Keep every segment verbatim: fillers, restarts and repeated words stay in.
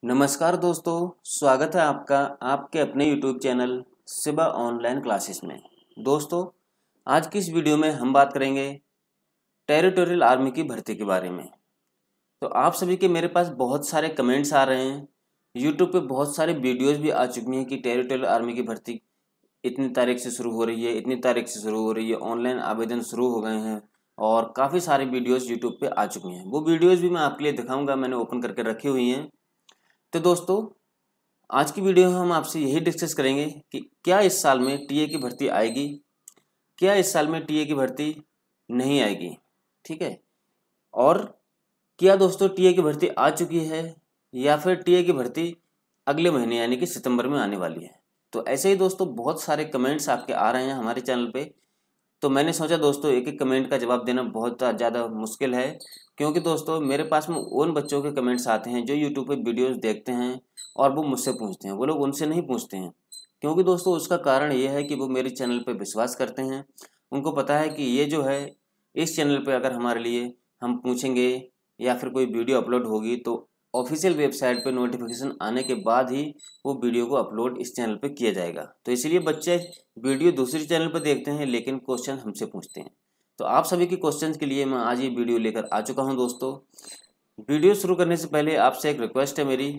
नमस्कार दोस्तों, स्वागत है आपका आपके अपने YouTube channel Shiva online classes में। दोस्तों, आज की इस वीडियो में हम बात करेंगे टेरिटोरियल आर्मी की भर्ती के बारे में। तो आप सभी के मेरे पास बहुत सारे कमेंट्स आ रहे हैं, यूट्यूब पे बहुत सारे वीडियोस भी आ चुकी हैं कि टेरिटोरियल आर्मी की भर्ती इतनी तारीख से शुरू हो रही है, इतनी तारीख से शुरू हो रही है, ऑनलाइन आवेदन शुरू हो गए हैं और काफ़ी सारे वीडियोज़ यूट्यूब पर आ चुकी हैं। वो वीडियोज़ भी मैं आपके लिए दिखाऊँगा, मैंने ओपन करके रखी हुई हैं। तो दोस्तों, आज की वीडियो में हम आपसे यही डिस्कस करेंगे कि क्या इस साल में टीए की भर्ती आएगी, क्या इस साल में टीए की भर्ती नहीं आएगी। ठीक है, और क्या दोस्तों टीए की भर्ती आ चुकी है या फिर टीए की भर्ती अगले महीने यानी कि सितंबर में आने वाली है। तो ऐसे ही दोस्तों बहुत सारे कमेंट्स आपके आ रहे हैं हमारे चैनल पे, तो मैंने सोचा दोस्तों एक एक कमेंट का जवाब देना बहुत ज़्यादा मुश्किल है, क्योंकि दोस्तों मेरे पास में उन बच्चों के कमेंट्स आते हैं जो यूट्यूब पे वीडियोस देखते हैं और वो मुझसे पूछते हैं। वो लोग उनसे नहीं पूछते हैं, क्योंकि दोस्तों उसका कारण ये है कि वो मेरे चैनल पे विश्वास करते हैं। उनको पता है कि ये जो है इस चैनल पे अगर हमारे लिए हम पूछेंगे या फिर कोई वीडियो अपलोड होगी तो ऑफिशियल वेबसाइट पे नोटिफिकेशन आने के बाद ही वो वीडियो को अपलोड इस चैनल पे किया जाएगा। तो इसलिए बच्चे वीडियो दूसरी चैनल पर देखते हैं लेकिन क्वेश्चन हमसे पूछते हैं। तो आप सभी के क्वेश्चंस के लिए मैं आज ये वीडियो लेकर आ चुका हूं। दोस्तों, वीडियो शुरू करने से पहले आपसे एक रिक्वेस्ट है मेरी,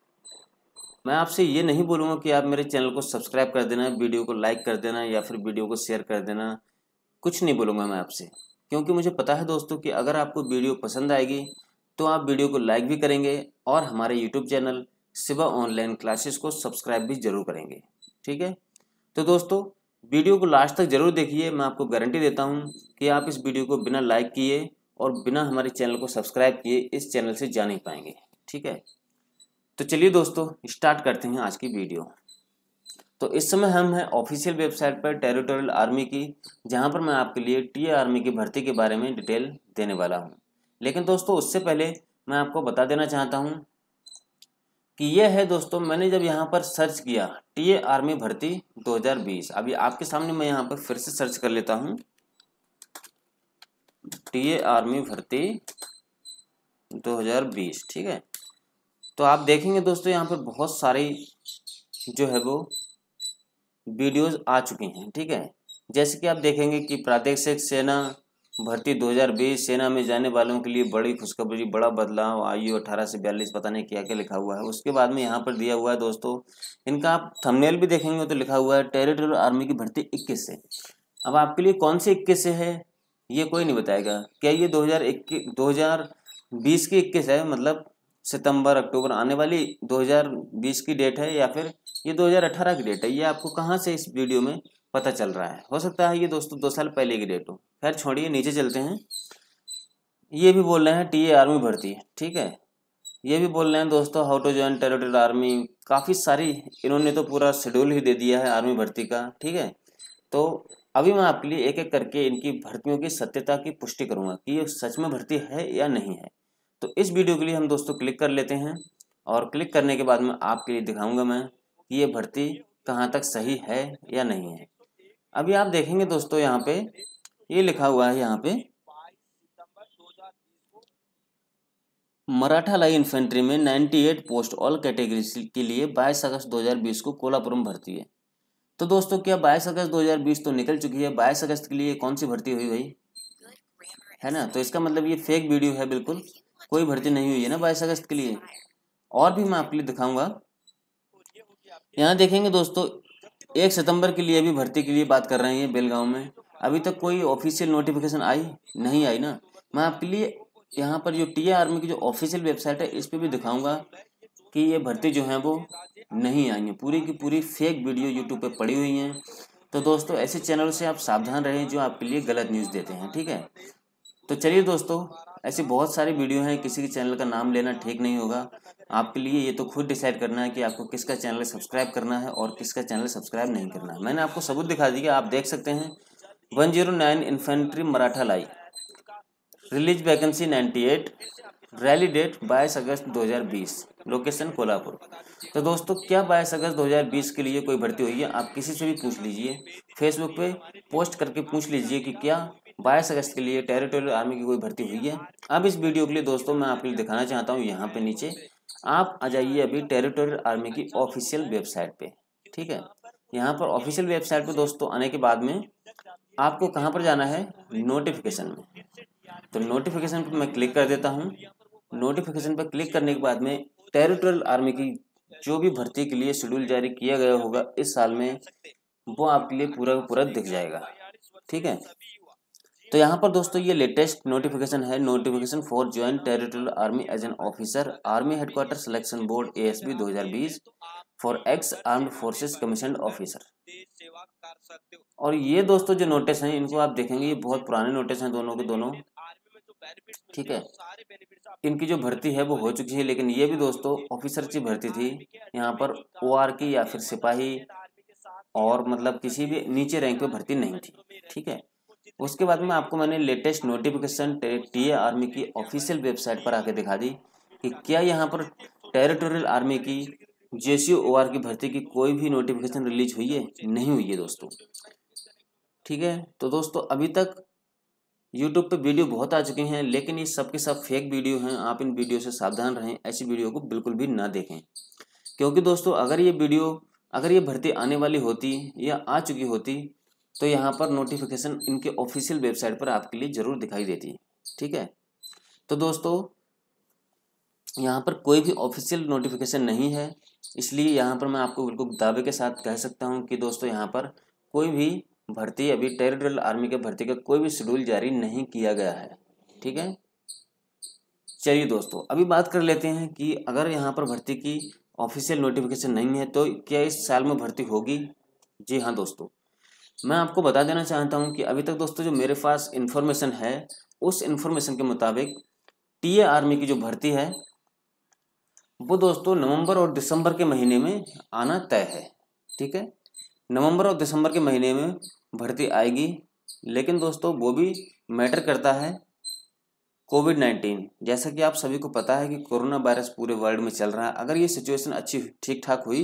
मैं आपसे ये नहीं बोलूँगा कि आप मेरे चैनल को सब्सक्राइब कर देना, वीडियो को लाइक कर देना या फिर वीडियो को शेयर कर देना। कुछ नहीं बोलूँगा मैं आपसे, क्योंकि मुझे पता है दोस्तों कि अगर आपको वीडियो पसंद आएगी तो आप वीडियो को लाइक भी करेंगे और हमारे YouTube channel Shiva online classes को सब्सक्राइब भी जरूर करेंगे। ठीक है, तो दोस्तों वीडियो को लास्ट तक जरूर देखिए। मैं आपको गारंटी देता हूँ कि आप इस वीडियो को बिना लाइक किए और बिना हमारे चैनल को सब्सक्राइब किए इस चैनल से जा नहीं पाएंगे। ठीक है, तो चलिए दोस्तों स्टार्ट करते हैं आज की वीडियो। तो इस समय हम हैं ऑफिशियल वेबसाइट पर टेरिटोरियल आर्मी की, जहां पर मैं आपके लिए टीए आर्मी की भर्ती के बारे में डिटेल देने वाला हूं। लेकिन दोस्तों उससे पहले मैं आपको बता देना चाहता हूं कि यह है दोस्तों, मैंने जब यहां पर सर्च किया टीए आर्मी भर्ती दो हज़ार बीस, अभी आपके सामने मैं यहां पर फिर से सर्च कर लेता हूं टीए आर्मी भर्ती दो हज़ार बीस। ठीक है, तो आप देखेंगे दोस्तों यहाँ पर बहुत सारी जो है वो वीडियोस आ चुकी हैं। ठीक है, जैसे कि आप देखेंगे कि प्रादेशिक सेना भर्ती दो हज़ार बीस, सेना में जाने वालों के लिए बड़ी खुशखबरी, बड़ा बदलाव, आयु अठारह से बयालीस, पता नहीं क्या क्या लिखा हुआ है। उसके बाद में यहाँ पर दिया हुआ है दोस्तों, इनका आप थंबनेल भी देखेंगे तो लिखा हुआ है टेरिटोरियल आर्मी की भर्ती इक्कीस से। अब आपके लिए कौन से इक्कीस से है ये कोई नहीं बताएगा। क्या ये दो हज़ार इक्कीस दो हज़ार बीस की इक्कीस है, मतलब सितंबर अक्टूबर आने वाली दो हज़ार बीस की डेट है, या फिर ये दो हज़ार अठारह की डेट है? ये आपको कहाँ से इस वीडियो में पता चल रहा है? हो सकता है ये दोस्तों दो साल पहले की डेट हो। खैर छोड़िए, नीचे चलते हैं। ये भी बोल रहे हैं टीए आर्मी भर्ती। ठीक है, ये भी बोल रहे हैं दोस्तों how to join territorial army. काफ़ी सारी इन्होंने तो पूरा शेड्यूल ही दे दिया है आर्मी भर्ती का। ठीक है, तो अभी मैं आपके लिए एक एक करके इनकी भर्तियों की सत्यता की पुष्टि करूंगा कि ये सच में भर्ती है या नहीं है। तो इस वीडियो के लिए हम दोस्तों क्लिक कर लेते हैं, और क्लिक करने के बाद में आपके लिए दिखाऊंगा मैं कि ये भर्ती कहाँ तक सही है या नहीं है। अभी आप देखेंगे दोस्तों यहाँ पे ये लिखा हुआ है, यहाँ पे मराठा लाई इन्फेंट्री में अट्ठानवे पोस्ट ऑल कैटेगरीज के लिए बाईस अगस्त दो हज़ार बीस को कोलापुरम भर्ती है। तो दोस्तों क्या बाईस अगस्त दो हज़ार बीस तो निकल चुकी है, बाईस अगस्त के लिए कौन सी भर्ती हुई भाई, है ना? तो इसका मतलब ये फेक वीडियो है, बिल्कुल कोई भर्ती नहीं हुई है ना बाईस अगस्त के लिए। और भी मैं आपके लिए दिखाऊंगा। यहाँ देखेंगे दोस्तों एक सितंबर के लिए भी भर्ती के लिए बात कर रहे हैं बेलगांव में। अभी तक कोई ऑफिशियल नोटिफिकेशन आई नहीं आई ना। मैं आपके लिए यहाँ पर जो टीए आर्मी की जो ऑफिशियल वेबसाइट है इस पर भी दिखाऊंगा कि ये भर्ती जो है वो नहीं आई है, पूरी की पूरी फेक वीडियो यूट्यूब पे पड़ी हुई हैं। तो दोस्तों ऐसे चैनल से आप सावधान रहें जो आपके लिए गलत न्यूज़ देते हैं। ठीक है, तो चलिए दोस्तों, ऐसी बहुत सारी वीडियो हैं, किसी के चैनल का नाम लेना ठीक नहीं होगा। आपके लिए ये तो खुद डिसाइड करना है कि आपको किसका चैनल सब्सक्राइब करना है और किसका चैनल सब्सक्राइब नहीं करना है। मैंने आपको सबूत दिखा दिया, आप देख सकते हैं एक सौ नौ इन्फेंट्री मराठा लाई, रिलीज वैकेंसी अट्ठानवे, रैली डेट बाईस अगस्त दो हज़ार बीस, लोकेशन कोल्हापुर। तो दोस्तों क्या बाईस अगस्त दो हज़ार बीस के लिए कोई भर्ती हुई है? आप किसी से भी पूछ लीजिए, फेसबुक पे पोस्ट करके पूछ लीजिए कि क्या बाईस अगस्त के लिए टेरिटोरियल आर्मी की कोई भर्ती हुई है। अब इस वीडियो के लिए दोस्तों मैं आपके लिए दिखाना चाहता हूँ यहाँ पे नीचे आप आ जाइए अभी टेरिटोरियल आर्मी की ऑफिशियल वेबसाइट पे, ठीक है। यहाँ पर ऑफिशियल वेबसाइट पे दोस्तों आने के बाद में आपको कहाँ पर जाना है, नोटिफिकेशन में। तो नोटिफिकेशन पर मैं क्लिक कर देता हूँ। नोटिफिकेशन पर क्लिक करने के बाद में टेरिटोरियल आर्मी की जो भी भर्ती के लिए शेड्यूल जारी किया गया होगा इस साल में, वो आपके लिए पूरा पूरा दिख जाएगा, ठीक है। तो यहाँ पर दोस्तों ये लेटेस्ट नोटिफिकेशन है, notification for join territorial army as an officer, army headquarter selection board A S B दो हज़ार बीस for ex armed forces commissioned officer. और ये दोस्तों जो नोटिस हैं इनको आप देखेंगे, ये बहुत पुराने नोटिस हैं दोनों के दोनों, ठीक है। इनकी जो भर्ती है वो हो चुकी है, लेकिन ये भी दोस्तों ऑफिसर की भर्ती थी। यहाँ पर ओ आर की या फिर सिपाही और मतलब किसी भी नीचे रैंक पे भर्ती नहीं थी, ठीक है। उसके बाद में आपको मैंने latest notification T A army की ऑफिशियल वेबसाइट पर आके दिखा दी कि क्या यहाँ पर टेरिटोरियल आर्मी की जे सी ओ आर की भर्ती की कोई भी नोटिफिकेशन रिलीज हुई है, नहीं हुई है दोस्तों, ठीक है। तो दोस्तों अभी तक यूट्यूब पे वीडियो बहुत आ चुके हैं, लेकिन ये सब के सब फेक वीडियो हैं। आप इन वीडियो से सावधान रहें, ऐसी वीडियो को बिल्कुल भी ना देखें, क्योंकि दोस्तों अगर ये वीडियो अगर ये भर्ती आने वाली होती या आ चुकी होती तो यहाँ पर नोटिफिकेशन इनके ऑफिशियल वेबसाइट पर आपके लिए ज़रूर दिखाई देती, ठीक है। तो दोस्तों यहाँ पर कोई भी ऑफिशियल नोटिफिकेशन नहीं है, इसलिए यहाँ पर मैं आपको बिल्कुल दावे के साथ कह सकता हूँ कि दोस्तों यहाँ पर कोई भी भर्ती अभी टेरिटोरियल आर्मी के भर्ती का कोई भी शेड्यूल जारी नहीं किया गया है, ठीक है। चलिए दोस्तों अभी बात कर लेते हैं कि अगर यहाँ पर भर्ती की ऑफिशियल नोटिफिकेशन नहीं है तो क्या इस साल में भर्ती होगी। जी हाँ दोस्तों, मैं आपको बता देना चाहता हूँ कि अभी तक दोस्तों जो मेरे पास इन्फॉर्मेशन है उस इन्फॉर्मेशन के मुताबिक टी ए आर्मी की जो भर्ती है वो दोस्तों नवंबर और दिसंबर के महीने में आना तय है, ठीक है। नवंबर और दिसंबर के महीने में भर्ती आएगी, लेकिन दोस्तों वो भी मैटर करता है कोविड नाइन्टीन। जैसा कि आप सभी को पता है कि कोरोना वायरस पूरे वर्ल्ड में चल रहा है। अगर ये सिचुएशन अच्छी ठीक ठाक हुई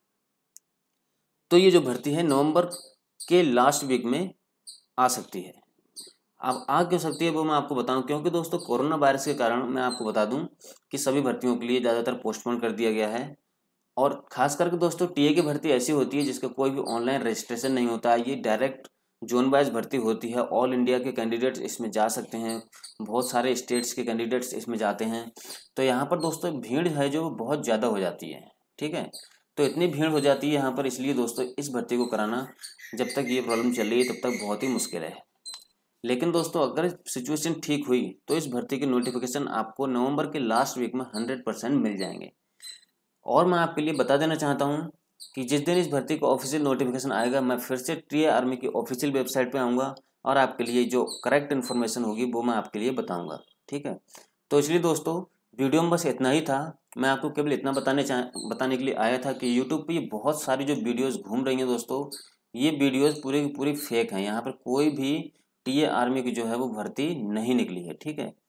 तो ये जो भर्ती है नवंबर के लास्ट वीक में आ सकती है। अब आ क्यों सकती है वो मैं आपको बताऊं, क्योंकि दोस्तों कोरोना वायरस के कारण मैं आपको बता दूं कि सभी भर्तियों के लिए ज़्यादातर पोस्टपोन कर दिया गया है। और खास करके दोस्तों टी ए की भर्ती ऐसी होती है जिसका कोई भी ऑनलाइन रजिस्ट्रेशन नहीं होता है। ये डायरेक्ट जोन वाइज भर्ती होती है। ऑल इंडिया के कैंडिडेट्स इसमें जा सकते हैं, बहुत सारे स्टेट्स के कैंडिडेट्स इसमें जाते हैं। तो यहाँ पर दोस्तों भीड़ है जो बहुत ज़्यादा हो जाती है, ठीक है। तो इतनी भीड़ हो जाती है यहाँ पर, इसलिए दोस्तों इस भर्ती को कराना जब तक ये प्रॉब्लम चल रही है तब तक बहुत ही मुश्किल है। लेकिन दोस्तों अगर सिचुएशन ठीक हुई तो इस भर्ती के नोटिफिकेशन आपको नवंबर के लास्ट वीक में हंड्रेड परसेंट मिल जाएंगे। और मैं आपके लिए बता देना चाहता हूं कि जिस दिन इस भर्ती का ऑफिशियल नोटिफिकेशन आएगा मैं फिर से टी ए आर्मी की ऑफिशियल वेबसाइट पे आऊँगा और आपके लिए जो करेक्ट इन्फॉर्मेशन होगी वो मैं आपके लिए बताऊँगा, ठीक है। तो इसलिए दोस्तों वीडियो में बस इतना ही था। मैं आपको केवल इतना बताने चाह बताने के लिए आया था कि यूट्यूब पर ये बहुत सारी जो वीडियोज़ घूम रही हैं दोस्तों, ये वीडियोज़ पूरी की पूरी फेक हैं। यहाँ पर कोई भी टी ए आर्मी की जो है वो भर्ती नहीं निकली है, ठीक है।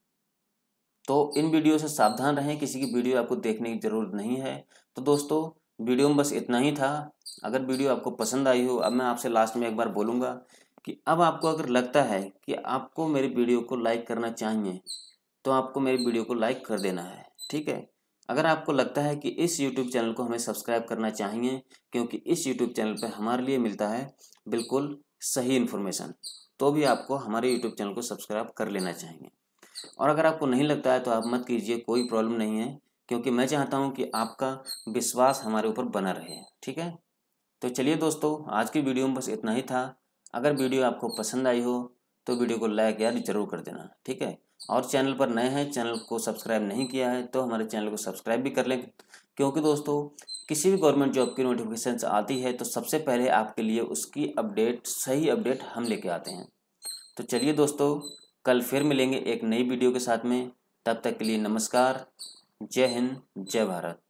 तो इन वीडियो से सावधान रहें, किसी की वीडियो आपको देखने की ज़रूरत नहीं है। तो दोस्तों वीडियो में बस इतना ही था। अगर वीडियो आपको पसंद आई हो, अब मैं आपसे लास्ट में एक बार बोलूँगा कि अब आपको अगर लगता है कि आपको मेरी वीडियो को लाइक करना चाहिए तो आपको मेरी वीडियो को लाइक कर देना है, ठीक है। अगर आपको लगता है कि इस यूट्यूब चैनल को हमें सब्सक्राइब करना चाहिए क्योंकि इस यूट्यूब चैनल पर हमारे लिए मिलता है बिल्कुल सही इन्फॉर्मेशन, तो भी आपको हमारे यूट्यूब चैनल को सब्सक्राइब कर लेना चाहिए। और अगर आपको नहीं लगता है तो आप मत कीजिए, कोई प्रॉब्लम नहीं है, क्योंकि मैं चाहता हूं कि आपका विश्वास हमारे ऊपर बना रहे, ठीक है। तो चलिए दोस्तों आज की वीडियो में बस इतना ही था। अगर वीडियो आपको पसंद आई हो तो वीडियो को लाइक यार जरूर कर देना, ठीक है। और चैनल पर नए हैं, चैनल को सब्सक्राइब नहीं किया है तो हमारे चैनल को सब्सक्राइब भी कर लें, क्योंकि दोस्तों किसी भी गवर्नमेंट जॉब की नोटिफिकेशन आती है तो सबसे पहले आपके लिए उसकी अपडेट, सही अपडेट हम लेके आते हैं। तो चलिए दोस्तों कल फिर मिलेंगे एक नई वीडियो के साथ में। तब तक के लिए नमस्कार, जय हिंद, जय भारत।